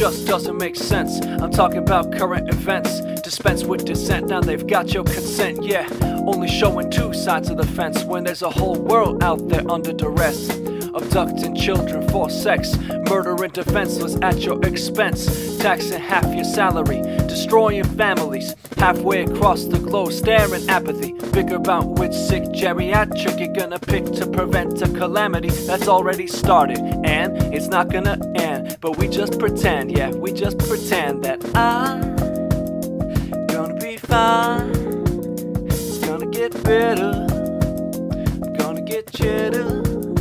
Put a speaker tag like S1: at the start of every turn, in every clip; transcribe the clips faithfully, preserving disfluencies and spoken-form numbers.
S1: just doesn't make sense. I'm talking about current events. Dispense with dissent, now they've got your consent. Yeah, only showing two sides of the fence when there's a whole world out there under duress. Abducting children for sex, murdering defenseless at your expense, taxing half your salary, destroying families halfway across the globe, staring apathy. Figure about which sick geriatric you're gonna pick to prevent a calamity that's already started, and it's not gonna end. But we just pretend, yeah, we just pretend that I'm gonna be fine. It's gonna get better, I'm gonna get cheddar.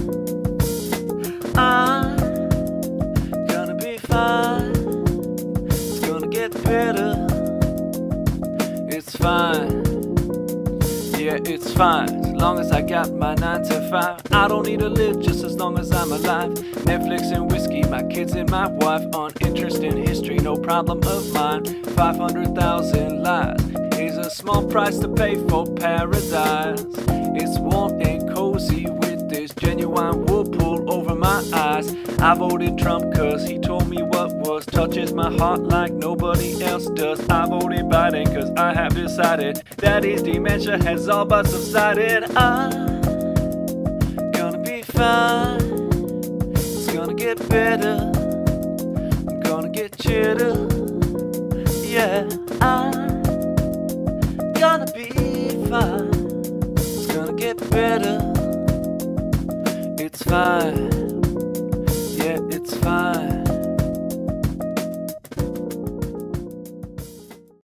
S1: I'm gonna be fine. It's gonna get better. It's fine. Yeah, it's fine. As long as I got my nine to five. I don't need to live just as long as I'm alive. Netflix and whiskey, my kids and my wife. On interest in history, no problem of mine. Five hundred thousand lives is a small price to pay for paradise. It's warm and cozy with this genuine whirlpool over my eyes. I voted Trump cause he told me what was touches my heart like nobody else does. I voted Biden cause I have decided that his dementia has all but subsided. I'm gonna be fine. It's gonna get better. I'm gonna get cheddar. Yeah, I'm gonna be fine. It's gonna get better. It's fine.